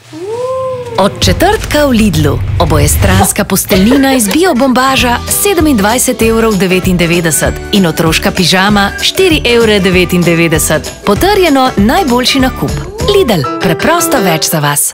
Od četrtka v Lidlu obojestranska posteljnina iz biobombaža 27,99 € in otroška pižama 4,99 €. Potrjeno najboljši nakup. Lidl, preprosto več za vas.